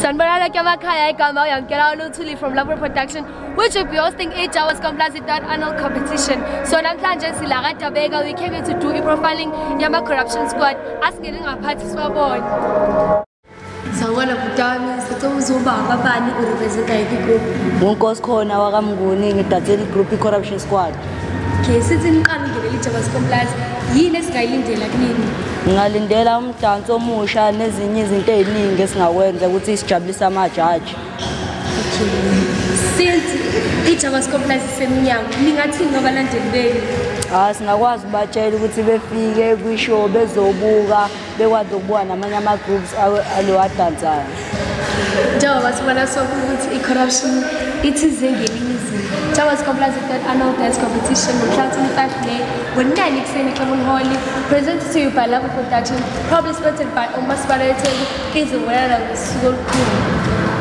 Sanbarana Kamakaya Kama and Kerala Tuli from Labo Production, which will be hosting 8 hours comprehensive annual competition. So Namhlanje Silagata Vega, we came here to do e-profiling Yama Corruption Squad, asking our parties for board. Sawala Butami, Satozuba, Babani, represent group. Munkos Kona Wagamguni, Tatil Group Corruption Squad. Cases in Kangi was compliance, Yines Kailin de Lagnin. Ngalindela umdanso omusha nezinye izinto eziningi esingawenza ukuthi sijabulise amajaji. Since each of us complies semnyango ningathini ngabalandeli benu? Singakwazi ubatshela ukuthi befike kwishow bezobuka bekwazi ukubuka namanye ama groups alo adansayo. Njengoba sibona sokuthi i-corruption ithi zengelinye izinto. Njengoba complies with that annual dance competition on 25 May when 9 ekuseni eClermont Hall, presented to you by Labo Production, probably sponsored by uMasipala eTheku, izowenza ngosuku olukhulu.